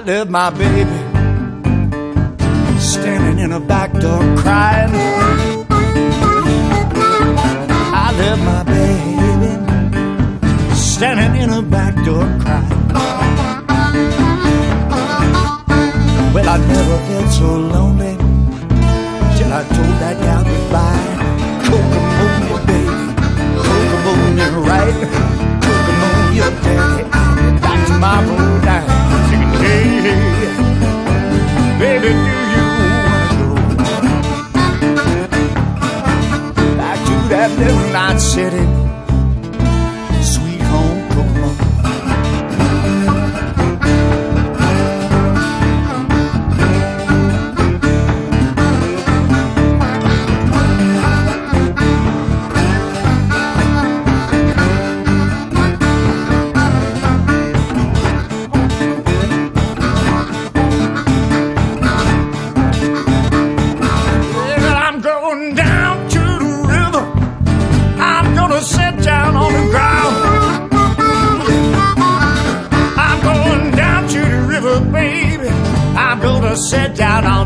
left my baby standing in a back door crying. I left my baby standing in a back door crying. Well, I never felt so lonely till I told that gal goodbye. Kokomonia, baby, Kokomonia, right? Kokomonia, daddy, I'll be back tomorrow night. Singing, hey, hey, baby, do you wanna go back to that little night city, sweet home Kokomo? Sit down on